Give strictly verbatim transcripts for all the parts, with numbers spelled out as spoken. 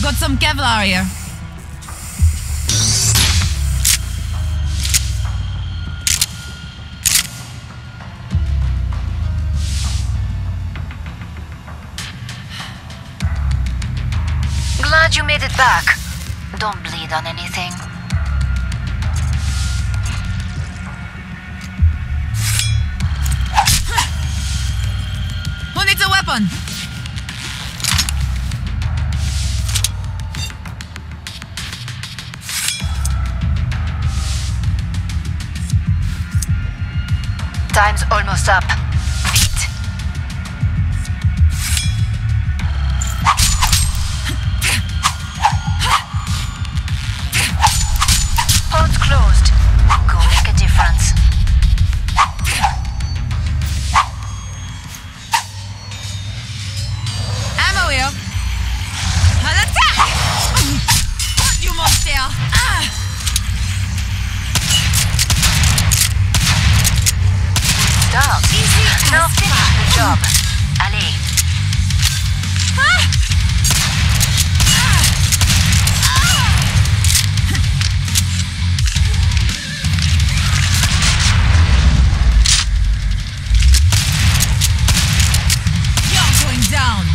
Got some Kevlar here. Glad you made it back. Don't bleed on anything. Who needs a weapon? Time's almost up. Beat. Pod's closed. Go make a difference. Ammo here. An attack! What, you monster? Ah! Start. Easy Now as finish pie. the job. Allez. Ah! You're going down.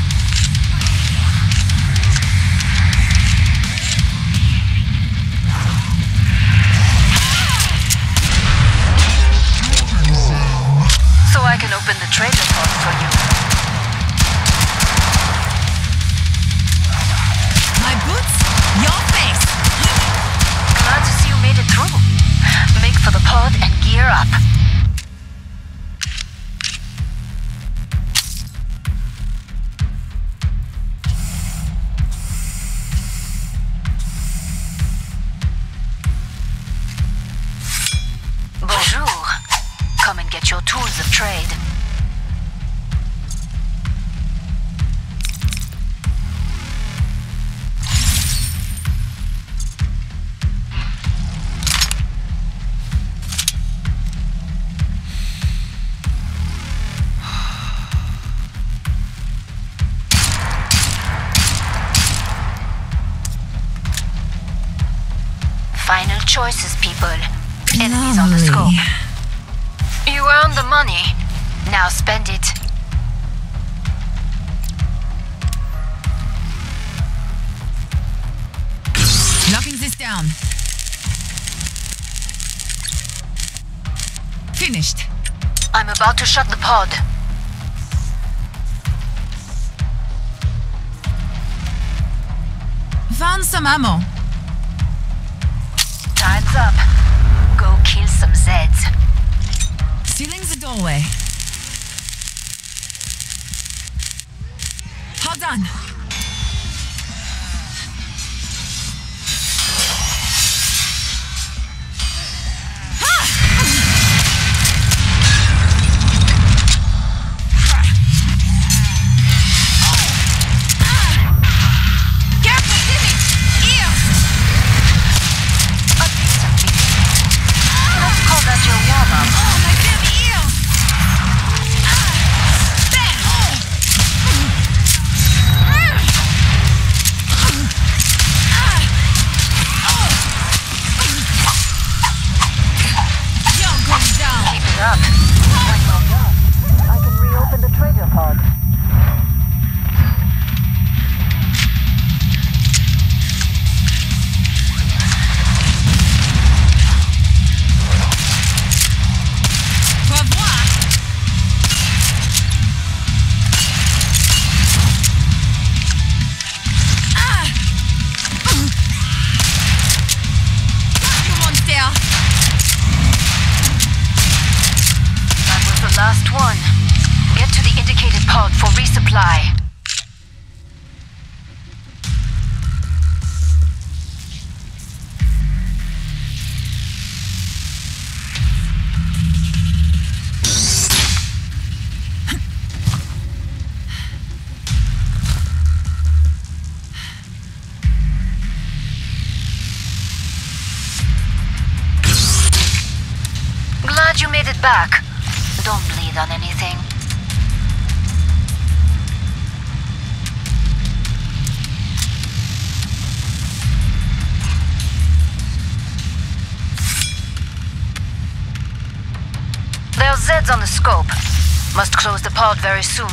So I can open the treasure pod for you. My boots, your face. Glad to see you made it through. Make for the pod and gear up. Bonjour. Come and get your tools of trade. Final choices, people. Enemies on the Lovely. scope. You earned the money. Now spend it. Locking this down. Finished. I'm about to shut the pod. Found some ammo. Time's up. Go kill some Zeds. Sealing the doorway. Hold on. Careful, Timmy! Ear! A decent meeting. Let's call that your warm-up. Oh, my damn ears! Ah! There! Oh! Ah! Oh! You're going down! Keep it up. When you're done, I can reopen the treasure pod. Au revoir! Ah! You monster! That was the last one. Get to the indicated pod for resupply. Glad you made it back. Don't bleed on anything. Enemies on the scope. Must close the pod very soon.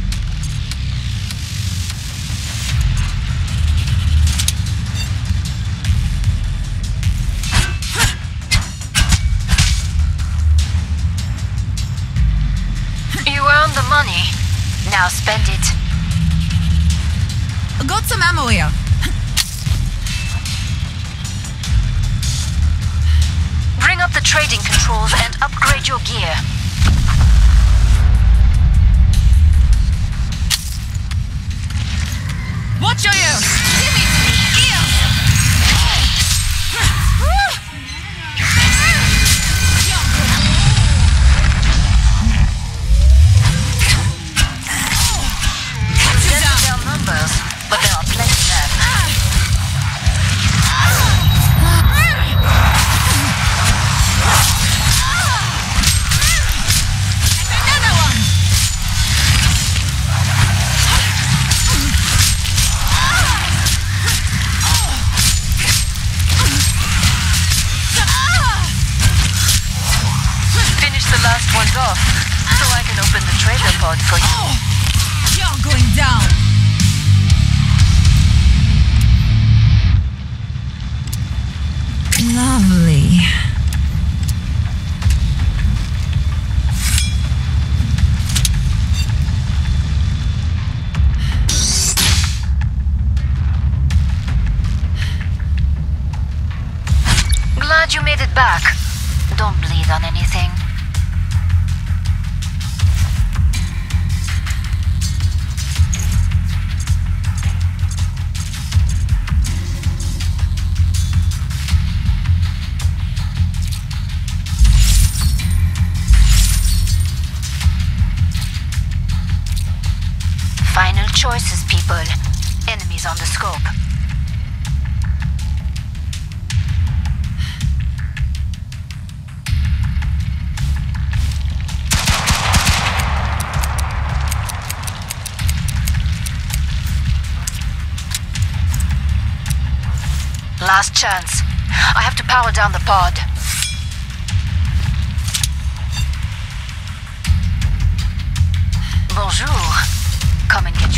You earned the money. Now spend it. Got some ammo here. Bring up the trading controls and upgrade your gear. Watch your ears! Give me ears! There are numbers, but there are plenty left. Another one! Finish the last ones off, so I can open the trader pod for you. You're going down! Lovely. Glad you made it back. Don't bleed on anything. Final choices, people. Enemies on the scope. Last chance. I have to power down the pod. Bonjour. Come and get